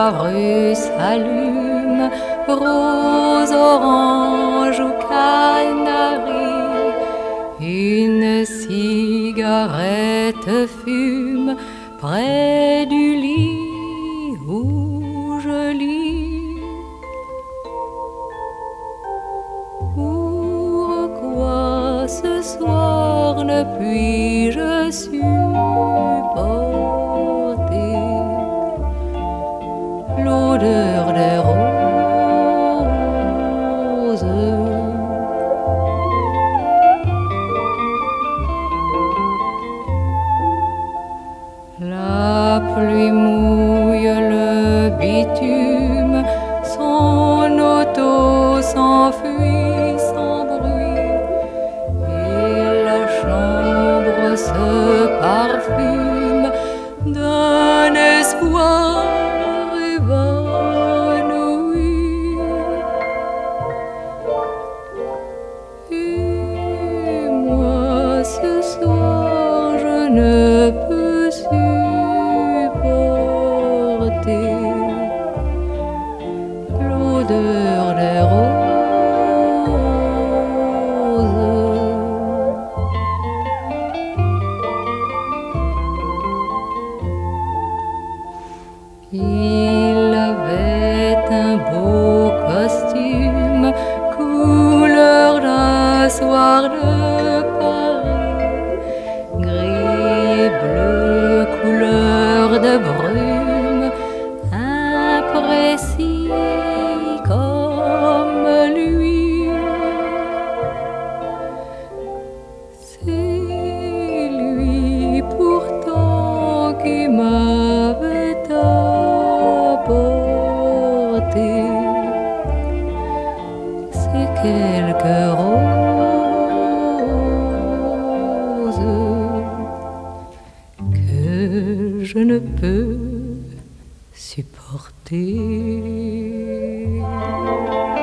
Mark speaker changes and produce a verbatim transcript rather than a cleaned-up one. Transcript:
Speaker 1: la rue s'allume, rose, orange ou canari, une cigarette fume près du lit où je lis. Pourquoi ce soir ne puis-je supporter l'odeur des roses? La pluie mouille le bitume, son auto s'enfuit sans bruit, et la chambre se parfume d'un espoir évanoui. Et moi ce soir je ne peux supporter l'odeur des roses. Il avait un beau costume, couleur d'un soir de Paris, gris et bleu, couleur de brume, imprécis comme lui. C'est lui pourtant qui m'avait apporté ces quelques roses que je ne peux supporter.